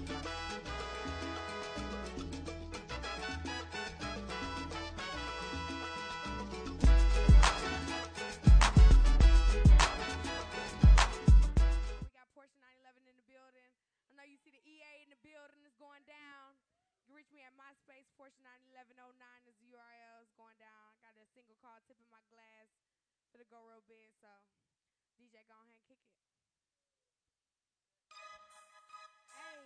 Porsche 911 in the building. I know you see the EA in the building. It's going down. You can reach me at MySpace. Porsche 91109 is the URL. It's going down. I got a single called Tipping My Glass for the Go Real Big. So, DJ, go ahead and kick it. Hey,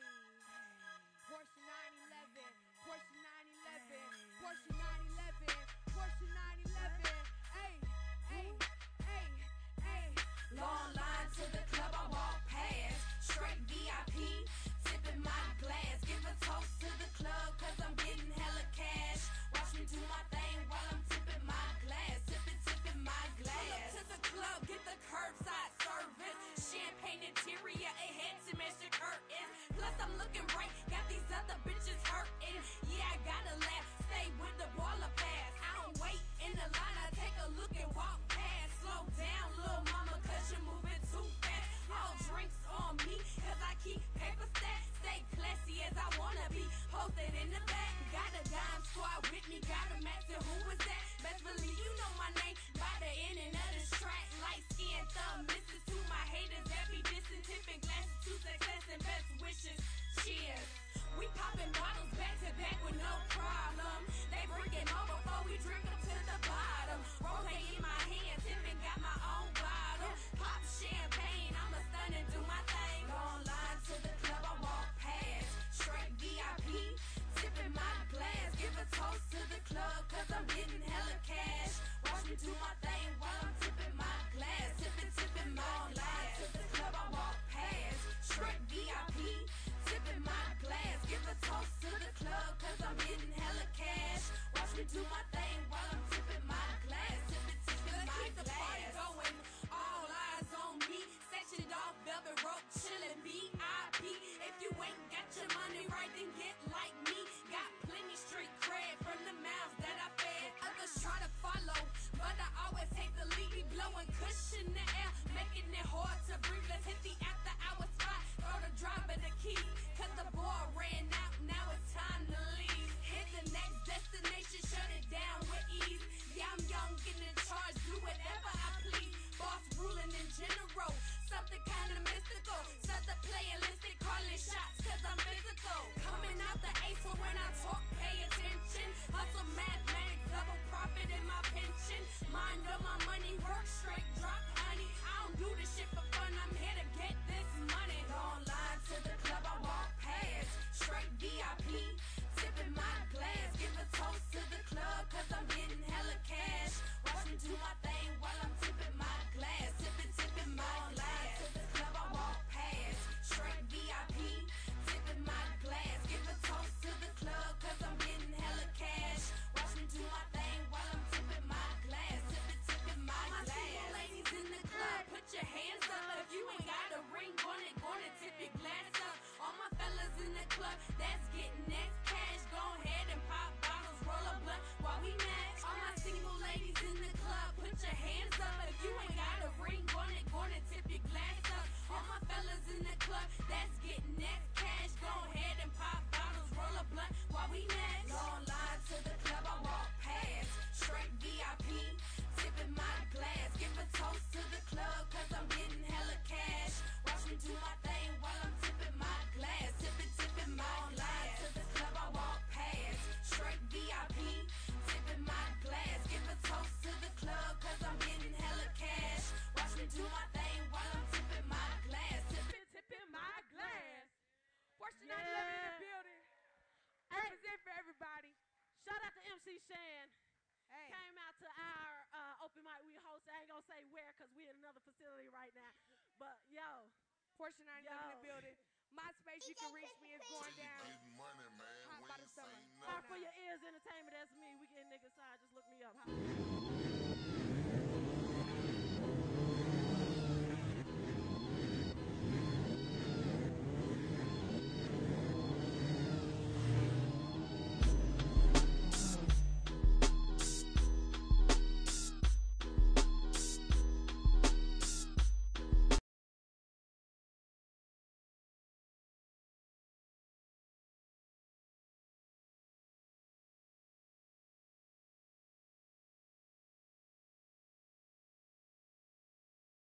Porsche 911, Porsche 911, Porsche 911, Porsche 911. Hey, hey, hey, hey. Long line to the club, I walk past. Straight VIP, tipping my glass. Give a toast to the club, cause I'm getting hella cash. Watch me do my thing while I'm tipping my glass. Tipping my glass. Pull up to the club, get the curbside service. Champagne interior, it had to match the curtains. Plus I'm looking right, got these other bitches hurting. Yeah, I gotta laugh, stay with the baller pass. I don't wait in the line, I take a look and walk past. Slow down, little mama, cause you're moving too fast. All drinks on me, cause I keep paper stacks. Stay classy as I wanna be, posted in the back. Got a dime squad with me, got a match and who was that? Best believe you know my name, by the ending of this track. Light skin, thumb misses to my haters that be dissing. Tipping glasses to success and best wishes. Cheers. We popping bottles back to back with no problem. They bring it over before we drink them to the bottom. Rose in my hand, tipping got my own bottle. Pop champagne, I'ma stun and do my thing. Long line to the club, I walk past. Straight VIP, tipping my glass. Give a toast to the club, cause I'm getting hella cash. Watch me do my thing while I'm tipping my glass. Tipping my glass. To the club, I walk past. Straight VIP, tipping my glass. Give a toast to the club, cause I'm getting hella cash. Watch me do my thing while I'm tipping my glass. Tipping my glass. The party going, all eyes on me. Sectioned off, velvet rope, chillin' VIP. If you ain't got your money right, then get like me. Got plenty street cred from the mouths that I fed. Others try to follow, but I always take the lead. We blowing cushion in the air, making it hard to breathe. Let's hit the after hour spot. Throw the driver the key, cause the boy ran out. Now it's time to leave. Hit the next destination, shut it down with ease. Yeah, I'm young, getting in charge, do whatever I please. Boss ruling in general, something kinda mystical. Start the playalistic, calling shots, cause I'm physical. Coming out the ace, so when I talk, pay attention. Hustle mathematics, double profit in my pension. Mind on my money, work straight, drop honey. I don't do this shit for fun, I'm here to get this money. Long line to the club, I walk past. Straight VIP, tipping my glass. Give a toast to the club, cause I'm getting hella cash. Watch me do my thing while I'm tipping my glass. Tipping my glass. To the club, I walk past. Straight VIP, tipping my glass. Give a toast to the club, cause I'm getting hella cash. Watch me do my thing while I'm tipping my glass. Tipping my glass. My single ladies in the club, put your hands up. If you ain't got a ring on it, gonna tip your glass up. All my fellas in the club, that's getting next cash. Go ahead and pop bottles, roll a blunt while we match. All my single ladies in the club, put your hands up. If you ain't got a ring on it, gonna tip your glass up. All my fellas in the club, that's getting next cash. Go ahead and pop bottles, roll a blunt while we match. Long line to the club, I walk past. Straight VIP, tipping my glass. Give a toast to the club, cause I'm getting hella cash. Watch me do my thing while I'm tipping my glass. Tipping my glass. To the club, I walk past. Straight VIP, tipping my glass. Give a toast to the club, cause I'm getting hella cash. Watch me do my thing while I'm tipping my glass. Tipping my glass. Porsche 911 in the building. Represent for everybody. Shout out to MC Shan. Hey. Came out to our open mic we hosted. I ain't gonna say where because we're in another facility right now. But yo. Porsche 911 in the building. MySpace, you can reach me. It's going down. Getting money, man. Hot by the summer. For your ears entertainment, that's me. We getting niggas signed. Just look me up.